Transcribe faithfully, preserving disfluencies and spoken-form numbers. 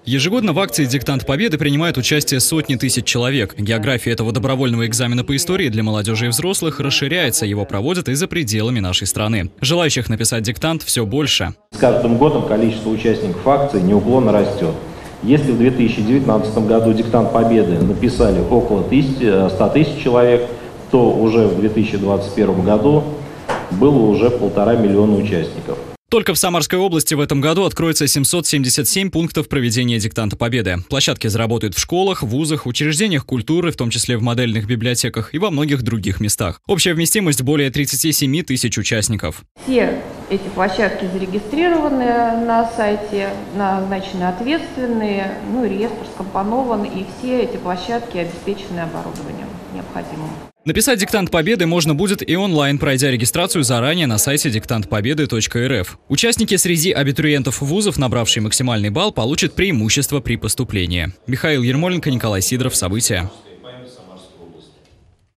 Ежегодно в акции «Диктант Победы» принимают участие сотни тысяч человек. География этого добровольного экзамена по истории для молодежи и взрослых расширяется, его проводят и за пределами нашей страны. Желающих написать диктант все больше. С каждым годом количество участников акции неуклонно растет. Если в две тысячи девятнадцатом году «Диктант Победы» написали около ста тысяч человек, то уже в две тысячи двадцать первом году было уже полтора миллиона участников. Только в Самарской области в этом году откроется семьсот семьдесят семь пунктов проведения «Диктанта Победы». Площадки заработают в школах, вузах, учреждениях культуры, в том числе в модельных библиотеках и во многих других местах. Общая вместимость более тридцати семи тысяч участников. Все эти площадки зарегистрированы на сайте, назначены ответственные, ну, реестр скомпонован, и все эти площадки обеспечены оборудованием необходимым. Написать «Диктант Победы» можно будет и онлайн, пройдя регистрацию заранее на сайте диктант победы точка эр эф. Участники среди абитуриентов вузов, набравшие максимальный балл, получат преимущество при поступлении. Михаил Ермоленко, Николай Сидоров. События.